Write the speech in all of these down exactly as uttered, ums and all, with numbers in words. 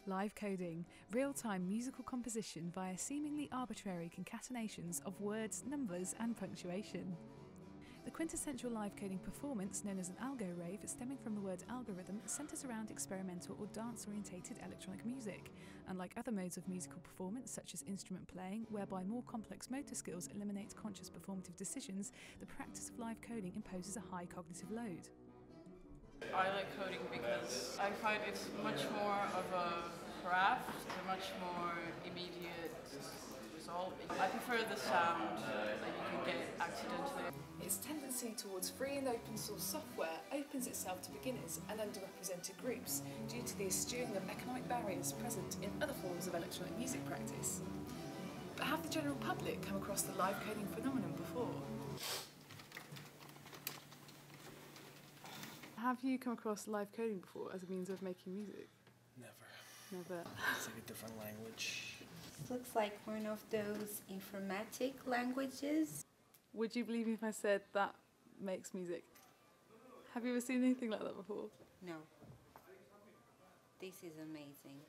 Live coding, real-time musical composition via seemingly arbitrary concatenations of words, numbers and punctuation. The quintessential live coding performance, known as an algo rave, stemming from the word algorithm, centres around experimental or dance-orientated electronic music. Unlike other modes of musical performance, such as instrument playing, whereby more complex motor skills eliminate conscious performative decisions, the practice of live coding imposes a high cognitive load. I like coding because I find it's much more of a craft, a much more immediate result. I prefer the sound that you can get accidentally. Its tendency towards free and open source software opens itself to beginners and underrepresented groups due to the eschewing of economic barriers present in other forms of electronic music practice. But have the general public come across the live coding phenomenon before? Have you come across live coding before as a means of making music? Never. Never. It's like a different language. This looks like one of those informatic languages. Would you believe me if I said that makes music? Have you ever seen anything like that before? No. This is amazing.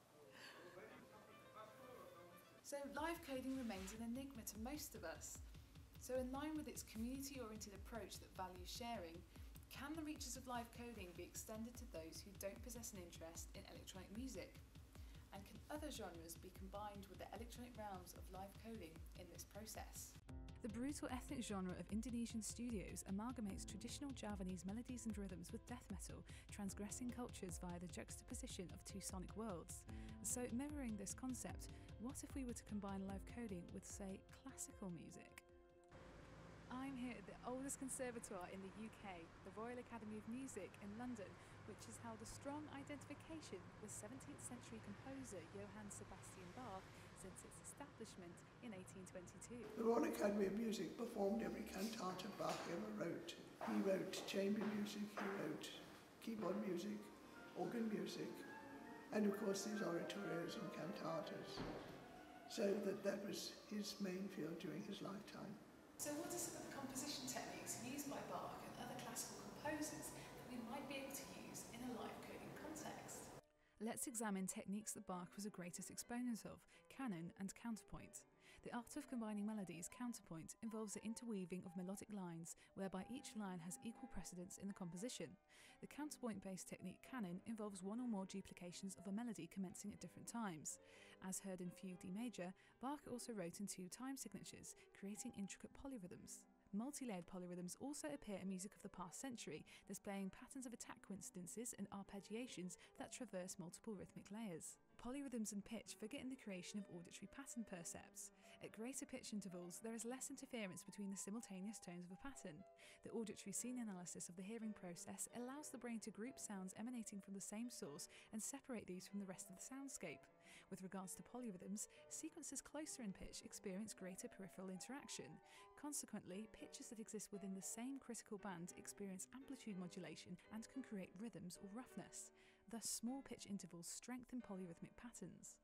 So live coding remains an enigma to most of us. So in line with its community-oriented approach that values sharing, can the reaches of live coding be extended to those who don't possess an interest in electronic music? And can other genres be combined with the electronic realms of live coding in this process? The brutal ethnic genre of Indonesian studios amalgamates traditional Javanese melodies and rhythms with death metal, transgressing cultures via the juxtaposition of two sonic worlds. So, mirroring this concept, what if we were to combine live coding with, say, classical music? I'm here at the oldest conservatoire in the U K, the Royal Academy of Music in London, which has held a strong identification with seventeenth century composer Johann Sebastian Bach since its establishment in eighteen twenty-two. The Royal Academy of Music performed every cantata Bach ever wrote. He wrote chamber music, he wrote keyboard music, organ music, and of course these oratorios and cantatas. So that, that was his main field during his lifetime. So what are some of the composition techniques used by Bach and other classical composers that we might be able to use in a live coding context? Let's examine techniques that Bach was the greatest exponent of, canon and counterpoint. The art of combining melodies, counterpoint, involves the interweaving of melodic lines, whereby each line has equal precedence in the composition. The counterpoint-based technique, canon, involves one or more duplications of a melody commencing at different times. As heard in Fugue D major, Bach also wrote in two time signatures, creating intricate polyrhythms. Multi-layered polyrhythms also appear in music of the past century, displaying patterns of attack coincidences and arpeggiations that traverse multiple rhythmic layers. Polyrhythms and pitch figure in the creation of auditory pattern percepts. At greater pitch intervals, there is less interference between the simultaneous tones of a pattern. The auditory scene analysis of the hearing process allows the brain to group sounds emanating from the same source and separate these from the rest of the soundscape. With regards to polyrhythms, sequences closer in pitch experience greater peripheral interaction. Consequently, pitches that exist within the same critical band experience amplitude modulation and can create rhythms or roughness. Thus, small pitch intervals strengthen polyrhythmic patterns.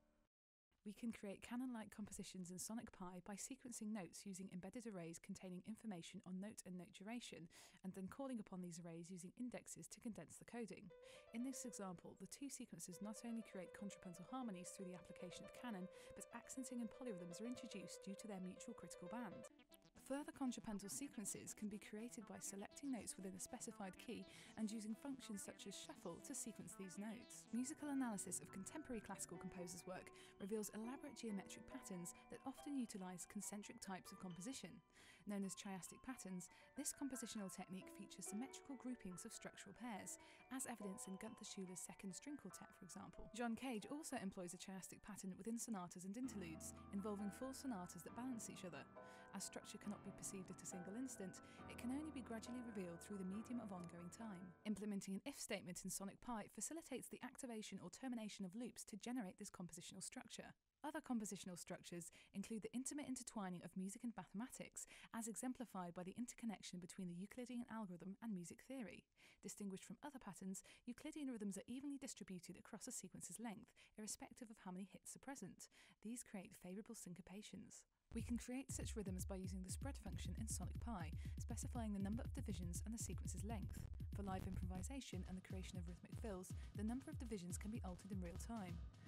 We can create canon-like compositions in Sonic Pi by sequencing notes using embedded arrays containing information on note and note duration, and then calling upon these arrays using indexes to condense the coding. In this example, the two sequences not only create contrapuntal harmonies through the application of canon, but accenting and polyrhythms are introduced due to their mutual critical band. Further contrapuntal sequences can be created by selecting notes within a specified key and using functions such as shuffle to sequence these notes. Musical analysis of contemporary classical composers' work reveals elaborate geometric patterns that often utilise concentric types of composition. Known as chiastic patterns, this compositional technique features symmetrical groupings of structural pairs, as evidenced in Gunther Schuller's second string quartet, for example. John Cage also employs a chiastic pattern within sonatas and interludes, involving full sonatas that balance each other. As structure cannot be perceived at a single instant, it can only be gradually revealed through the medium of ongoing time. Implementing an if statement in Sonic Pi facilitates the activation or termination of loops to generate this compositional structure. Other compositional structures include the intimate intertwining of music and mathematics, as exemplified by the interconnection between the Euclidean algorithm and music theory. Distinguished from other patterns, Euclidean rhythms are evenly distributed across a sequence's length, irrespective of how many hits are present. These create favourable syncopations. We can create such rhythms by using the spread function in Sonic Pi, specifying the number of divisions and the sequence's length. For live improvisation and the creation of rhythmic fills, the number of divisions can be altered in real time.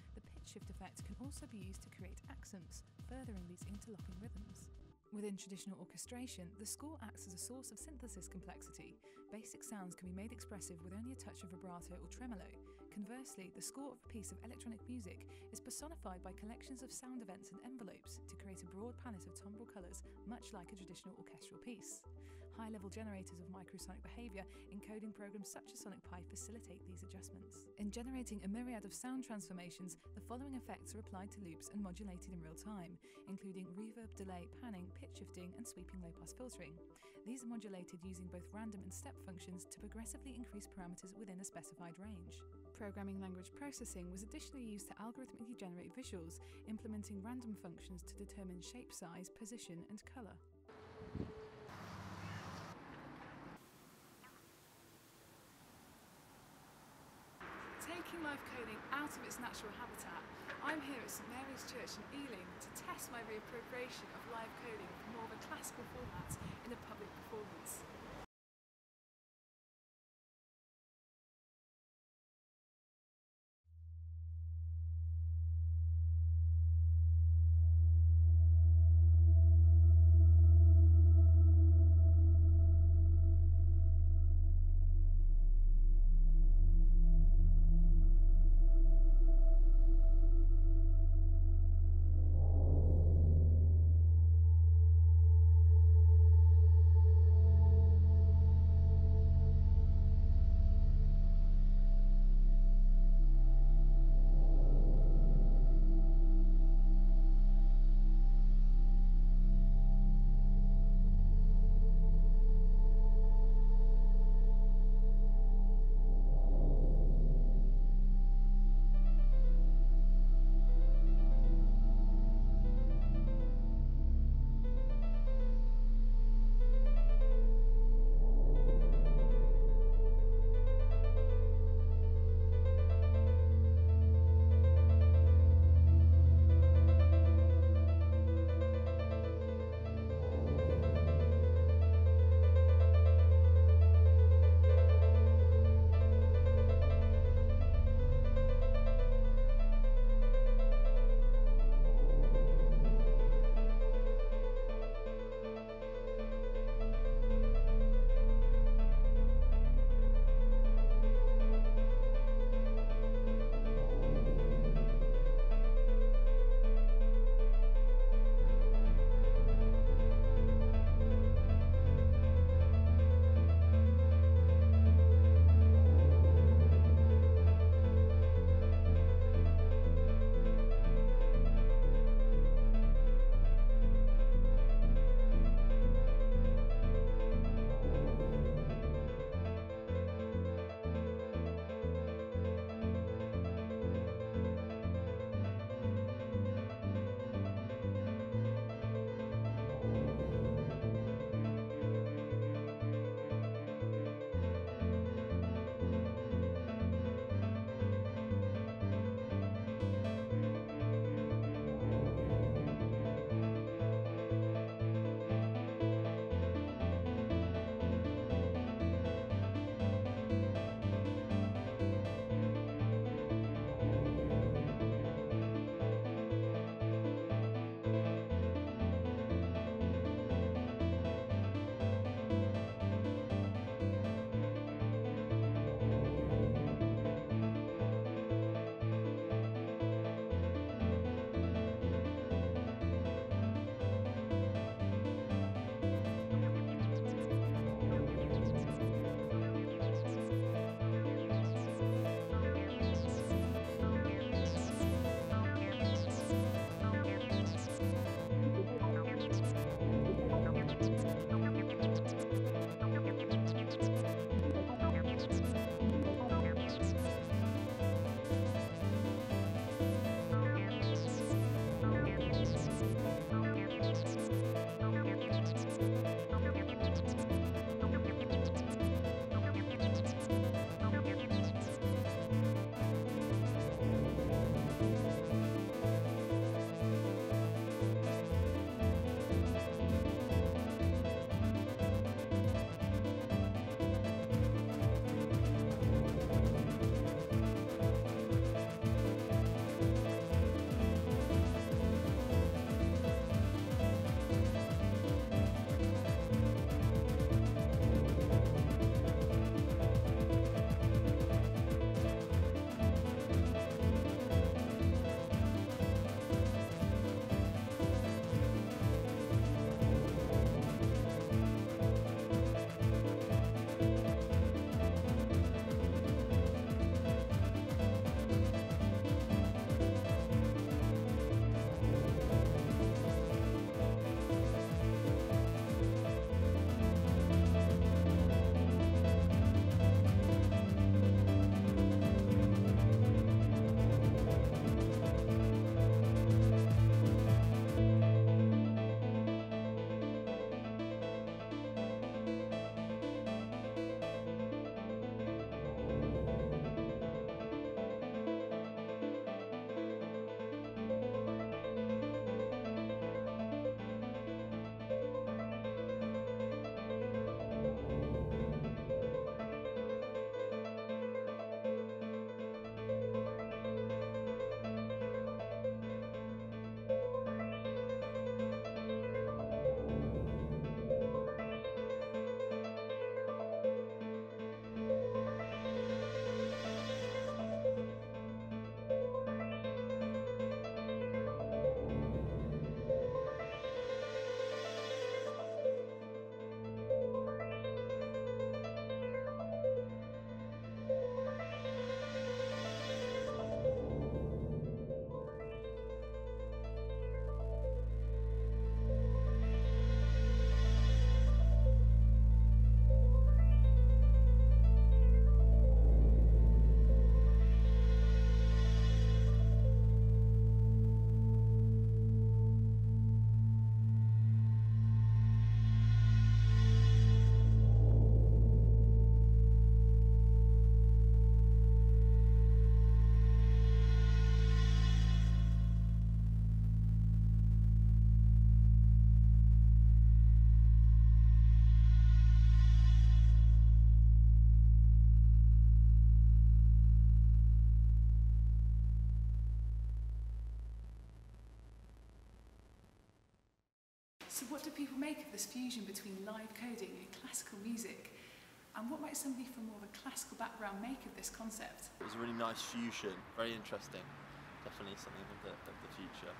pitch shift effect can also be used to create accents, furthering these interlocking rhythms. Within traditional orchestration, the score acts as a source of synthesis complexity. Basic sounds can be made expressive with only a touch of vibrato or tremolo. Conversely, the score of a piece of electronic music is personified by collections of sound events and envelopes to create a broad palette of timbral colours, much like a traditional orchestral piece. High-level generators of microsonic behaviour encoding programs such as Sonic Pi facilitate these adjustments. In generating a myriad of sound transformations, the following effects are applied to loops and modulated in real time, including reverb, delay, panning, pitch shifting and sweeping low-pass filtering. These are modulated using both random and step functions to progressively increase parameters within a specified range. Programming language processing was additionally used to algorithmically generate visuals, implementing random functions to determine shape size, position and colour. Taking live coding out of its natural habitat, I'm here at St Mary's Church in Ealing to test my reappropriation of live coding for more of a classical format in a public performance. So what do people make of this fusion between live coding and classical music? And what might somebody from more of a classical background make of this concept? It was a really nice fusion, very interesting. Definitely something of the, of the future.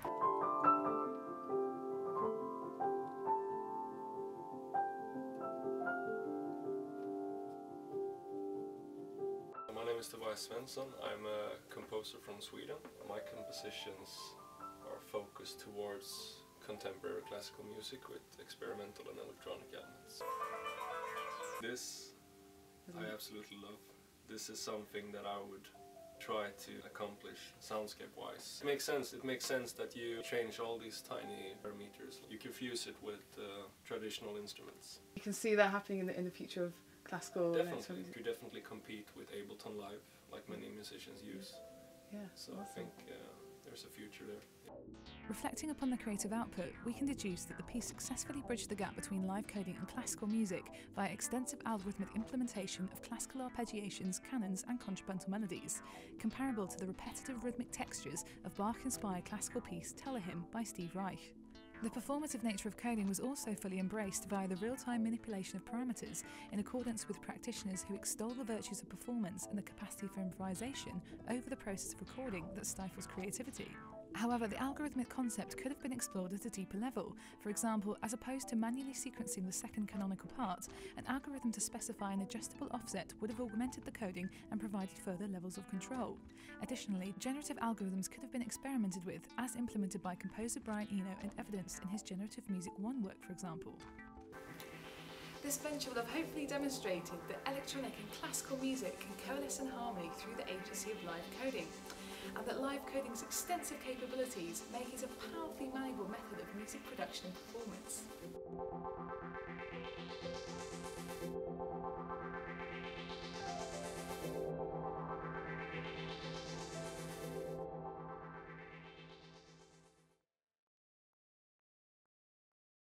My name is Tobias Svensson. I'm a composer from Sweden. My compositions are focused towards contemporary classical music with experimental and electronic elements. This I absolutely love. This is something that I would try to accomplish soundscape-wise. It makes sense. It makes sense that you change all these tiny parameters. You can fuse it with uh, traditional instruments. You can see that happening in the, in the future of classical Definitely. music. You definitely compete with Ableton Live, like many musicians use. Yeah, So awesome. I think uh, there's a future there. Reflecting upon the creative output, we can deduce that the piece successfully bridged the gap between live coding and classical music via extensive algorithmic implementation of classical arpeggiations, canons and contrapuntal melodies, comparable to the repetitive rhythmic textures of Bach-inspired classical piece Tellerhymn by Steve Reich. The performative nature of coding was also fully embraced via the real-time manipulation of parameters in accordance with practitioners who extol the virtues of performance and the capacity for improvisation over the process of recording that stifles creativity. However, the algorithmic concept could have been explored at a deeper level. For example, as opposed to manually sequencing the second canonical part, an algorithm to specify an adjustable offset would have augmented the coding and provided further levels of control. Additionally, generative algorithms could have been experimented with, as implemented by composer Brian Eno and evidenced in his Generative Music one work, for example. This venture will have hopefully demonstrated that electronic and classical music can coalesce in harmony through the agency of live coding, and that live coding's extensive capabilities make it a powerfully malleable method of music production and performance.